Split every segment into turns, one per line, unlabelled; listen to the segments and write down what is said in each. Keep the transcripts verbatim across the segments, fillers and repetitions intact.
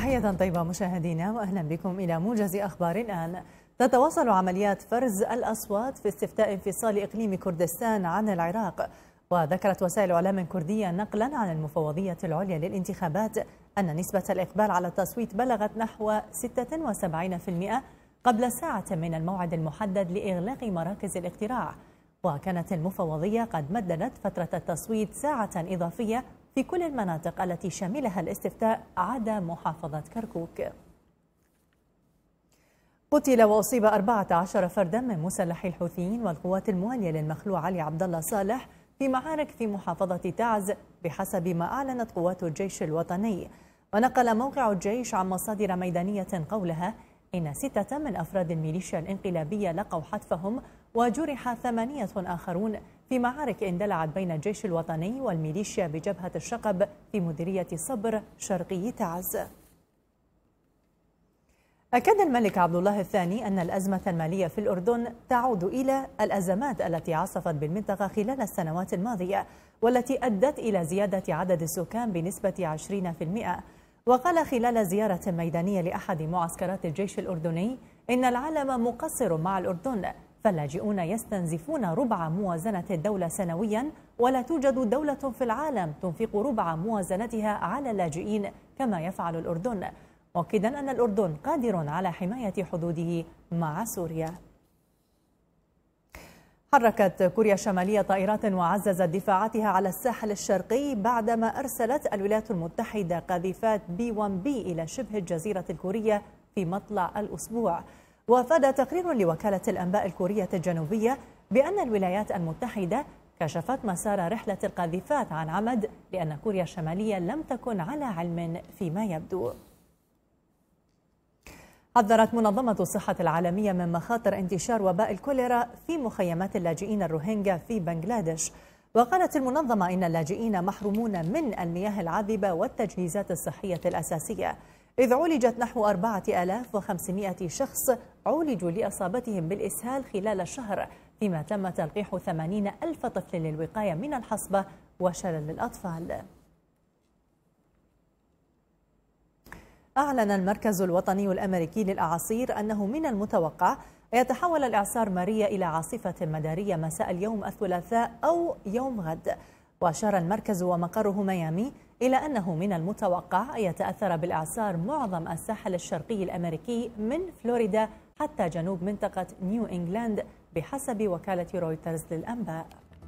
تحية طيبة مشاهدينا وأهلا بكم إلى موجز أخبار الآن. تتواصل عمليات فرز الأصوات في استفتاء انفصال إقليم كردستان عن العراق. وذكرت وسائل إعلام كردية نقلا عن المفوضية العليا للانتخابات أن نسبة الإقبال على التصويت بلغت نحو ستة وسبعين بالمئة قبل ساعة من الموعد المحدد لإغلاق مراكز الاقتراع. وكانت المفوضية قد مددت فترة التصويت ساعة إضافية في كل المناطق التي شملها الاستفتاء عدا محافظة كركوك. قتل وأصيب أربعة عشر فردا من مسلحي الحوثيين والقوات الموالية للمخلوع علي عبد الله صالح في معارك في محافظة تعز بحسب ما أعلنت قوات الجيش الوطني. ونقل موقع الجيش عن مصادر ميدانية قولها إن ستة من أفراد الميليشيا الانقلابية لقوا حتفهم وجرح ثمانية آخرون في معارك اندلعت بين الجيش الوطني والميليشيا بجبهة الشقب في مديرية صبر شرقي تعز. أكد الملك عبد الله الثاني أن الأزمة المالية في الأردن تعود إلى الأزمات التي عصفت بالمنطقة خلال السنوات الماضية والتي أدت إلى زيادة عدد السكان بنسبة عشرين بالمئة. وقال خلال زيارة ميدانية لأحد معسكرات الجيش الأردني إن العالم مقصر مع الأردن، فاللاجئون يستنزفون ربع موازنة الدولة سنويا ولا توجد دولة في العالم تنفق ربع موازنتها على اللاجئين كما يفعل الأردن، مؤكدا أن الأردن قادر على حماية حدوده مع سوريا. حركت كوريا الشمالية طائرات وعززت دفاعاتها على الساحل الشرقي بعدما أرسلت الولايات المتحدة قاذفات بي واحد بي إلى شبه الجزيرة الكورية في مطلع الأسبوع. وأفاد تقرير لوكالة الأنباء الكورية الجنوبية بأن الولايات المتحدة كشفت مسار رحلة القاذفات عن عمد لأن كوريا الشمالية لم تكن على علم فيما يبدو. حذرت منظمة الصحة العالمية من مخاطر انتشار وباء الكوليرا في مخيمات اللاجئين الروهينجا في بنغلاديش. وقالت المنظمة إن اللاجئين محرومون من المياه العذبة والتجهيزات الصحية الأساسية، إذ عولجت نحو أربعة آلاف وخمسمائة شخص عولجوا لإصابتهم بالإسهال خلال الشهر، فيما تم تلقيح ثمانين ألف طفل للوقاية من الحصبة وشلل الأطفال. أعلن المركز الوطني الأمريكي للأعاصير أنه من المتوقع أن يتحول الإعصار ماريا إلى عاصفة مدارية مساء اليوم الثلاثاء أو يوم غد. وأشار المركز ومقره ميامي إلى أنه من المتوقع أن يتأثر بالإعصار معظم الساحل الشرقي الأمريكي من فلوريدا حتى جنوب منطقة نيو إنجلاند بحسب وكالة رويترز للأنباء.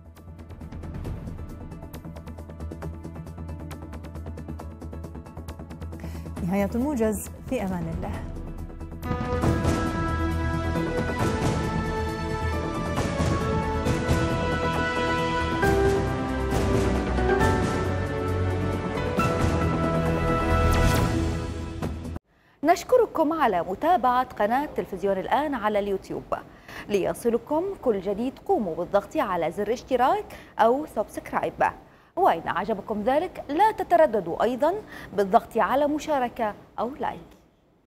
نهاية الموجز، في أمان الله.
نشكركم على متابعة قناة تلفزيون الآن على اليوتيوب. ليصلكم كل جديد قوموا بالضغط على زر اشتراك أو سبسكرايب، وإن عجبكم ذلك لا تترددوا أيضا بالضغط على مشاركة أو لايك.